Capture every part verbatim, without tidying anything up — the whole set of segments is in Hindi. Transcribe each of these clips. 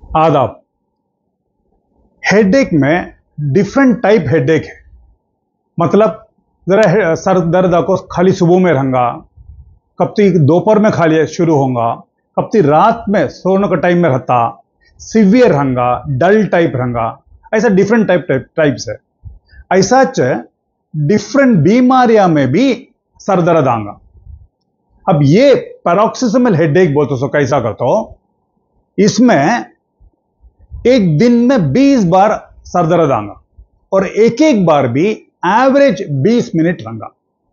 आदाब। हेडेक में डिफरेंट टाइप हेडेक है। मतलब जरा सर दर्द को खाली सुबह में रहूंगा, कब तक दोपहर में खाली शुरू होगा, कब तक रात में सोने का टाइम में रहता, सिवियर रहूंगा, डल टाइप रहूंगा, ऐसा डिफरेंट टाइप टाइप टाइप्स है। ऐसा डिफरेंट बीमारियां में भी सर दर्द आएगा। अब ये पैरोक्सिसमल हेडेक बोलते सो कैसा करते हो, इसमें एक दिन में बीस बार सर दर्द आएगा और एक एक बार भी एवरेज बीस मिनट रहूंगा।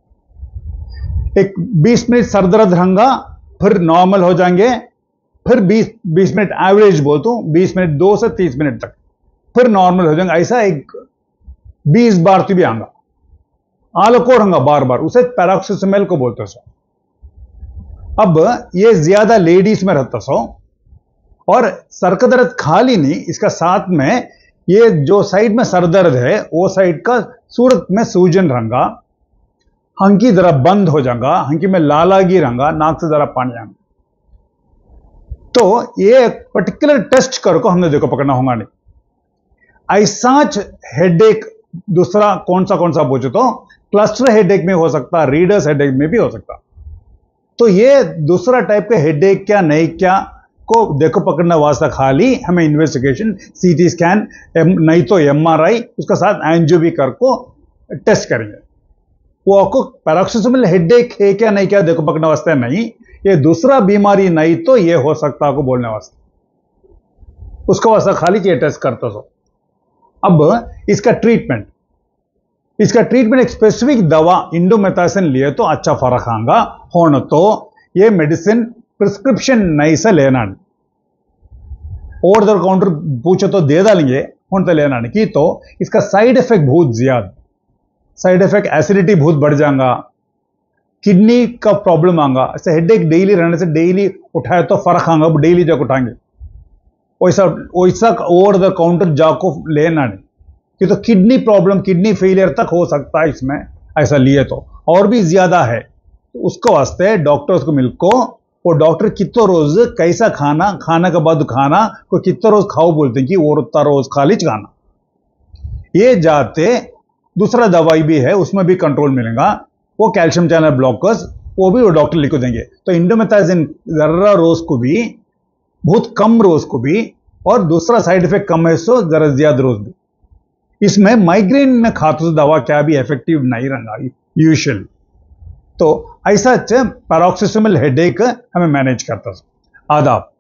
एक बीस मिनट सर दर्द रहूंगा, फिर नॉर्मल हो जाएंगे, फिर बीस बीस मिनट एवरेज बोलता हूं, बीस मिनट दो से तीस मिनट तक, फिर नॉर्मल हो जाएंगे। ऐसा एक बीस बार तो भी आऊंगा, आलको रहूंगा बार बार, उसे पैरोक्सिसमल को बोलते सो। अब ये ज्यादा लेडीज में रहता सो, और सर का दर्द खाली नहीं, इसका साथ में ये जो साइड में सर दर्द है वो साइड का सूरत में सूजन रहूंगा, हंकी जरा बंद हो जाएगा, हंकी में लालागी रहूंगा, नाक से जरा पानी आएगा। तो ये पर्टिकुलर टेस्ट करको हमने देखो पकड़ना होगा नहीं। ऐसा हेडेक दूसरा कौन सा कौन सा पूछो तो क्लस्टर हेडेक में हो सकता, रीडर्स हेडेक में भी हो सकता। तो ये दूसरा टाइप का हेडेक क्या नहीं क्या को देखो पकड़ना वास्ता खाली हमें इन्वेस्टिगेशन, सीटी स्कैन, नहीं तो एमआरआई, उसका साथ एंजियो भी करको टेस्ट करेंगे। वो आपको पैरोक्सिसमल हेडेक है क्या नहीं क्या देखो पकड़ने वास्ते नहीं, ये दूसरा बीमारी नहीं तो ये हो सकता आपको बोलने वास्ते, उसका वास्ता खाली ये टेस्ट करते हो। अब इसका ट्रीटमेंट इसका ट्रीटमेंट एक स्पेसिफिक दवा इंडोमेथासिन लिए तो अच्छा फर्क आएगा। होना तो ये मेडिसिन प्रिस्क्रिप्शन नहीं से लेना, ओवर द काउंटर पूछो तो दे डालेंगे, होने तो लेना नहीं की तो इसका साइड इफेक्ट बहुत ज्यादा, साइड इफेक्ट एसिडिटी बहुत बढ़ जाएगा, किडनी का प्रॉब्लम आएगा। ऐसे हेडेक डेली रहने से डेली उठाए तो फर्क आएगा, डेली जब उठाएंगे वैसा वैसा ओवर द काउंटर जाको लेना नहीं, कि तो किडनी प्रॉब्लम, किडनी फेलियर तक हो सकता है इसमें ऐसा लिए तो, और भी ज्यादा है। तो उसको वास्ते डॉक्टर्स को मिलको वो डॉक्टर कितना रोज कैसा खाना, खाना के बाद खाना को कितना रोज खाओ बोलते हैं कि वो उतना रोज खाली खाना। ये जाते दूसरा दवाई भी है, उसमें भी कंट्रोल मिलेगा, वो कैल्शियम चैनल ब्लॉकर्स, वो भी वो डॉक्टर लिख देंगे। तो इंडोमेथासिन जरा रोज को भी, बहुत कम रोज को भी, और दूसरा साइड इफेक्ट कम है सो जरा ज्यादा रोज भी। इसमें माइग्रेन में खाते दवा क्या भी इफेक्टिव नहीं रहना यूजुअली। तो ऐसा पैरोक्सिसमल हेडेक हमें मैनेज करता है। आदाब।